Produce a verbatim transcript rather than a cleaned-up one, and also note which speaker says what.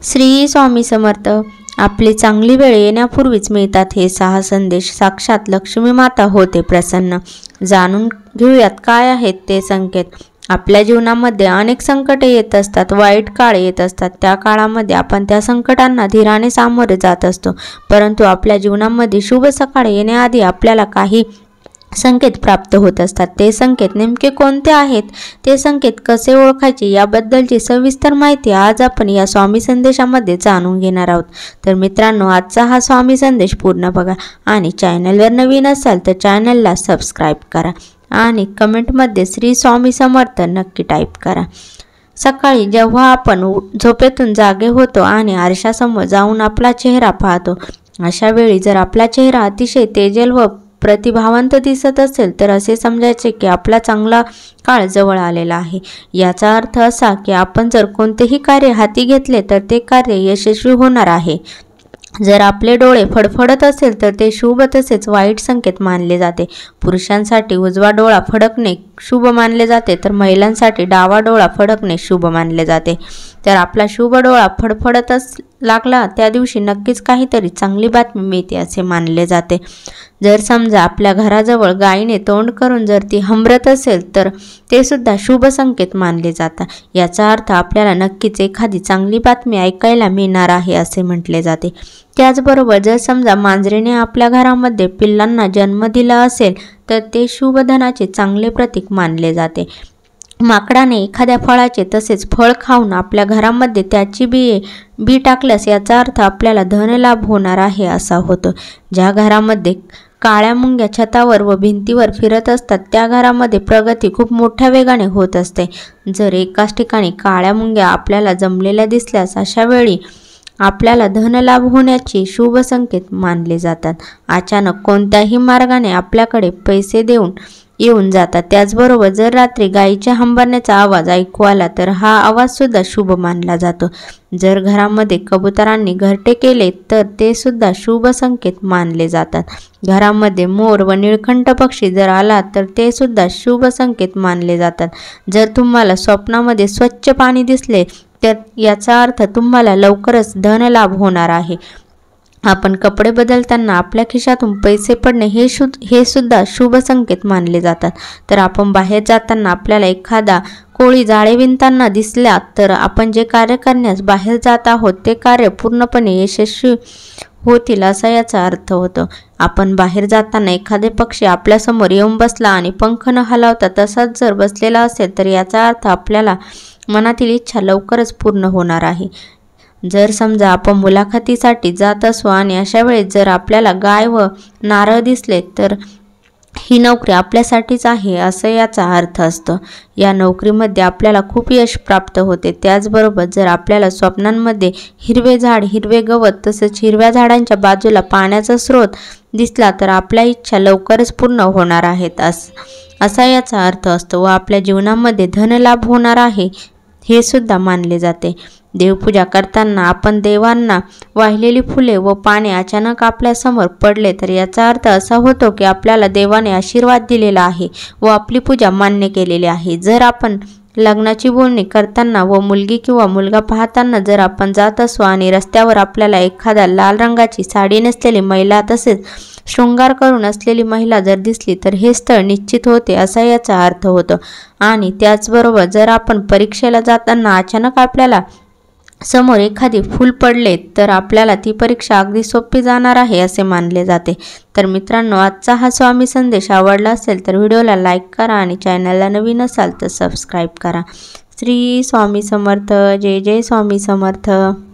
Speaker 1: श्री स्वामी समर्थ। आपली चांगली वेळ येण्यापूर्वीच मिळतात हे सहा संदेश। साक्षात लक्ष्मी माता होते प्रसन्न। जाणून घेऊयात काय आहेत ते संकेत। आपल्या जीवनामध्ये अनेक संकटे येत असतात, वाईट काळ येत असतात। त्या काळामध्ये आपण त्या संकटांना धीराने सामोरे जात असतो, परंतु आपल्या जीवनामध्ये शुभ सकाळ येण्याआधी आपल्याला काही संकेत प्राप्त होत असतात। ते संकेत नेमके कोणते आहेत, ते संकेत कसे ओळखायचे याबद्दलची सविस्तर माहिती आज आपण या स्वामी संदेशामध्ये जाणून घेणार आहोत। तर मित्रांनो, आजचा हा स्वामी संदेश पूर्ण बघा आणि चॅनलवर नवीन असाल तर चॅनलला सबस्क्राईब करा आणि कमेंटमध्ये श्री स्वामी समर्थ नक्की टाईप करा। सकाळी जेव्हा आपण झोपेतून जागे होतो आणि आरशासमोर जाऊन आपला चेहरा पाहतो, अशा वेळी जर आपला चेहरा अतिशय तेजल व प्रतिभावंत दिसत असेल तर असे समजायचे की आपला चांगला काळ जवळ आलेला आहे। याचा अर्थ असा की आपण जर कोणतेही कार्य हाती घेतले तर ते कार्य यशस्वी होणार आहे। जर आपले डोळे फडफडत असेल तर ते शुभ तसेच वाईट संकेत मानले जाते। पुरुषांसाठी उजवा डोळा फडकणे शुभ मानले जाते, तर महिलांसाठी डावा डोळा फडकणे शुभ मानले जाते। तर आपला शुभ डोळा फडफडत लागला त्या दिवशी नक्कीच काहीतरी चांगली बातमी मिळते असे मानले जाते। जर समजा आपल्या घराजवळ गायीने तोंड करून जर ती हंबरत असेल तर ते सुद्धा शुभ संकेत मानले जातात। याचा अर्थ आपल्याला नक्कीच एखादी चांगली बातमी ऐकायला मिळणार आहे असे म्हटले जाते। त्याचबरोबर जर समजा मांजरीने आपल्या घरामध्ये पिल्लांना जन्म दिला असेल तर ते शुभ धनाचे चांगले प्रतीक मानले जाते। माकडाने एखाद्या फळाचे तसेच फळ खाऊन आपल्या घरामध्ये त्याची बी बी टाकल्यास याचा अर्थ आपल्याला धनलाभ होणार आहे असा होतो। ज्या घरामध्ये काळ्या मुंग्या छतावर व भिंतीवर फिरत असतात त्या घरामध्ये प्रगती खूप मोठ्या वेगाने होत असते। जर एकाच ठिकाणी काळ्या मुंग्या आपल्याला जमलेल्या दिसल्यास अशा वेळी आपल्याला धनलाभ होण्याचे शुभ संकेत मानले जातात। अचानक कोणत्याही मार्गाने आपल्याकडे पैसे देऊन येऊन जातात। त्याचबरोबर जर रात्री गायीच्या हंबरण्याचा आवाज ऐकू आला तर हा आवाज सुद्धा शुभ मानला जातो। जर घरामध्ये कबुतरांनी घरटे केले तर ते सुद्धा शुभ संकेत मानले जातात। घरामध्ये मोर व निळकंठ पक्षी जर आला तर ते सुद्धा शुभ संकेत मानले जातात। जर तुम्हाला स्वप्नामध्ये स्वच्छ पाणी दिसले तर याचा अर्थ तुम्हाला लवकरच धनलाभ होणार आहे। आपण कपडे बदलताना आपल्या खिशातून पैसे पडणे हे शुद्ध हे सुद्धा शुभ संकेत मानले जातात। तर आपण बाहेर जाताना आपल्याला एखादा कोळी जाळे विणताना दिसला तर आपण जे कार्य करण्यास बाहेर जात आहोत ते कार्य पूर्णपणे यशस्वी होतील असा याचा अर्थ होतो। आपण बाहेर जाताना एखादे पक्षी आपल्यासमोर येऊन बसला आणि पंख न हलवता तसाच जर बसलेला असेल तर याचा अर्थ आपल्याला मनातील इच्छा लवकरच पूर्ण होणार आहे। जर समजा आपण मुलाखतीसाठी जात असू आणि अशा वेळेस जर आपल्याला गाय व नारळ दिसले तर ही नोकरी आपल्यासाठीच आहे असं याचा अर्थ असतो। या नोकरीमध्ये आपल्याला खूप यश प्राप्त होते। त्याचबरोबर जर आपल्याला स्वप्नांमध्ये हिरवे झाड, हिरवे गवत तसेच हिरव्या झाडांच्या बाजूला पाण्याचा स्रोत दिसला तर आपल्या इच्छा लवकरच पूर्ण होणार आहेत अस असा याचा अर्थ असतो व आपल्या जीवनामध्ये धनलाभ होणार आहे हे सुद्धा मानले जाते। देवपूजा करताना आपण देवांना वाहिलेली फुले व पाने अचानक आपल्यासमोर पडले तर याचा अर्थ असा होतो की आपल्याला देवाने आशीर्वाद दिलेला आहे व आपली पूजा मान्य केलेली आहे। जर आपण लग्नाची बोलणी करताना व मुलगी किंवा मुलगा पाहताना जर आपण जात असू आणि रस्त्यावर आपल्याला एखादा लाल रंगाची साडी नेसलेली महिला तसेच शृंगार करून असलेली महिला जर दिसली तर हे स्थळ निश्चित होते असा याचा अर्थ होतो। आणि त्याचबरोबर जर आपण परीक्षेला जाताना अचानक आपल्याला समोर एखादी फूल पडले तर आपल्याला ती परीक्षा अगदी सोपी जाणार आहे असे मानले जाते। तर मित्रांनो, आजचा हा स्वामी संदेश आवडला असेल तर व्हिडिओला लाईक करा आणि चॅनलला नवीन असाल तर सबस्क्राईब करा। श्री स्वामी समर्थ। जय जय स्वामी समर्थ।